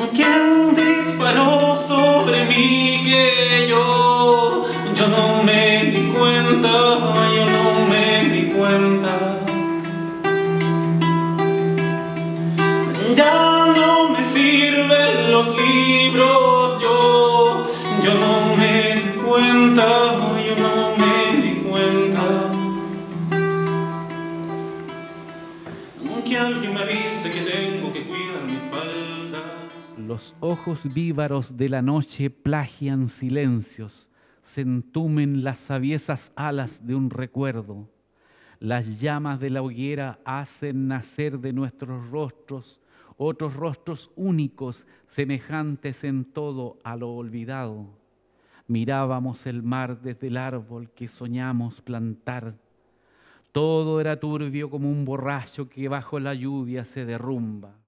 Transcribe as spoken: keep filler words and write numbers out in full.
¿Quién disparó sobre mí que yo? Yo no me di cuenta, yo no me di cuenta. Ya no me sirven los libros, yo, yo no me di cuenta, yo no me di cuenta. Que alguien me avise que tengo que cuidar mi espalda. Los ojos vívaros de la noche plagian silencios, se entumen las aviesas alas de un recuerdo. Las llamas de la hoguera hacen nacer de nuestros rostros otros rostros únicos, semejantes en todo a lo olvidado. Mirábamos el mar desde el árbol que soñamos plantar. Todo era turbio como un borracho que bajo la lluvia se derrumba.